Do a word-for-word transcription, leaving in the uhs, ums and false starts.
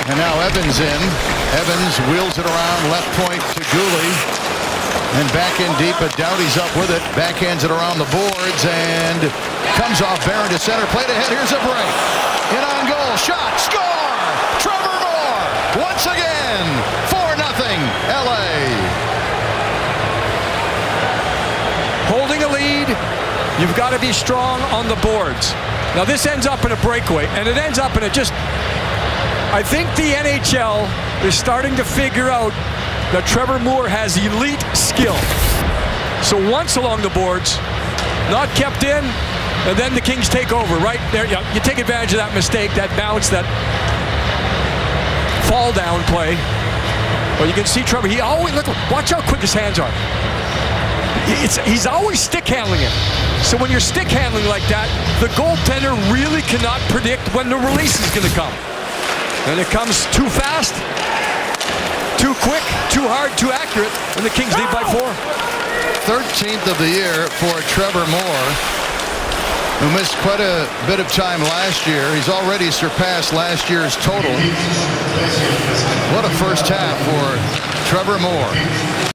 And now Evans in. Evans wheels it around left point to Gooley. And back in deep, but Doughty's up with it. Backhands it around the boards and comes off Barron to center. Played ahead. Here's a break. In on goal. Shot. Score! Trevor Moore once again. four nothing L A. Holding a lead, you've got to be strong on the boards. Now this ends up in a breakaway, and it ends up in a just... I think the N H L is starting to figure out that Trevor Moore has elite skill. So once along the boards, not kept in, and then the Kings take over. Right there, you, you take advantage of that mistake, that bounce, that fall down play. Well, you can see Trevor, he always, look, watch how quick his hands are. It's, he's always stick handling it. So when you're stick handling like that, the goaltender really cannot predict when the release is going to come. And it comes too fast, too quick, too hard, too accurate, and the Kings lead by four. thirteenth of the year for Trevor Moore, who missed quite a bit of time last year. He's already surpassed last year's total. What a first half for Trevor Moore.